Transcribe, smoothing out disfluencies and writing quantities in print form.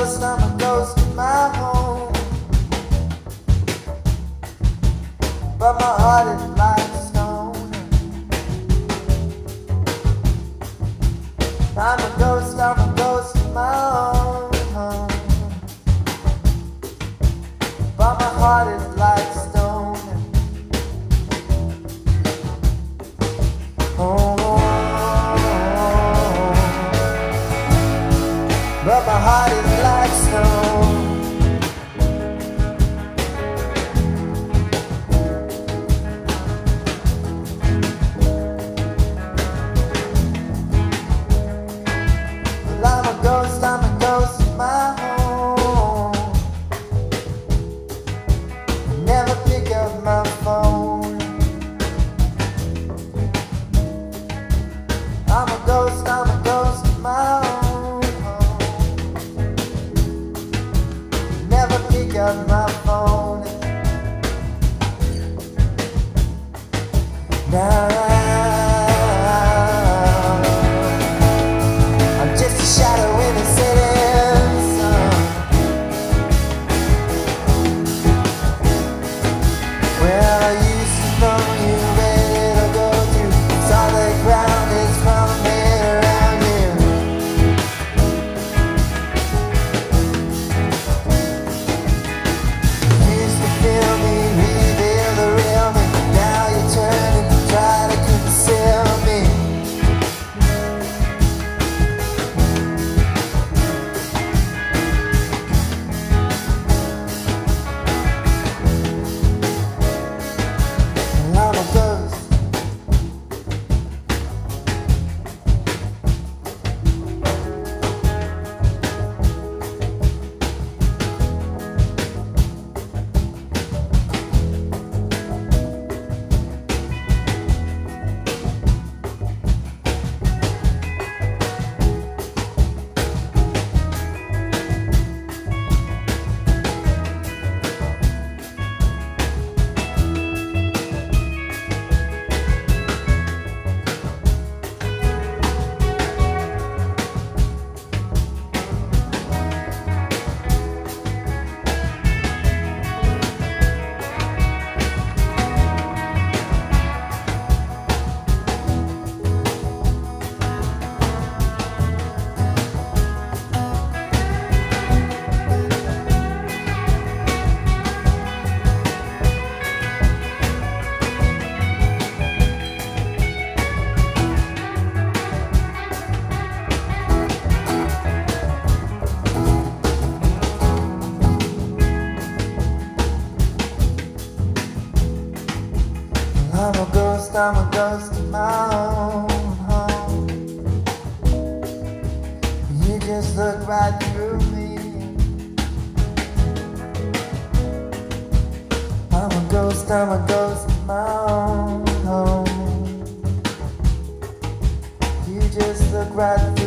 I'm a ghost in my home. But my heart is like stone. I'm a ghost in my own home. But my heart is like stone. Oh, but my heart is like stone. I'm a ghost in my home. Never pick up my phone. I'm a ghost in my own home. Never pick up my phone. Now I'm just a shadow in the setting sun. Well, I used to know you ready to go to. Solid ground is crumbling around you. Used to feel me, reveal the real me. Now you're turning to try to conceal me. I'm a ghost. I'm a ghost in my own home. You just look right through me. I'm a ghost in my own home. You just look right through me.